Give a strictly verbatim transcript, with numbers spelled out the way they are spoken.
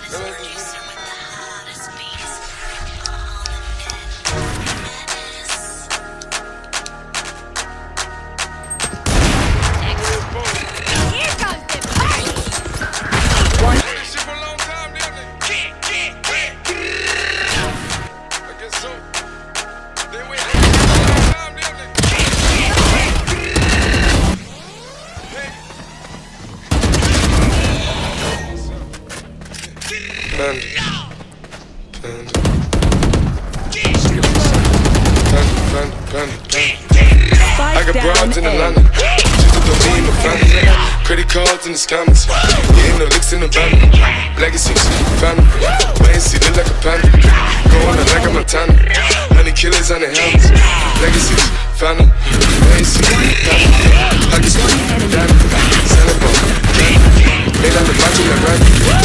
Panda. Panda. Panda, panda, panda, panda. I got broads in Atlanta. She took the me and my family. Credit cards in the scammers. Getting the licks in the van. Legacies, family. Wait, see, look like a panda. Going out like a Montana. Honey killers on their helmets. Legacies, family. Wait, see, family. Pockets, family. Selling ball. Made out the macho like Randy.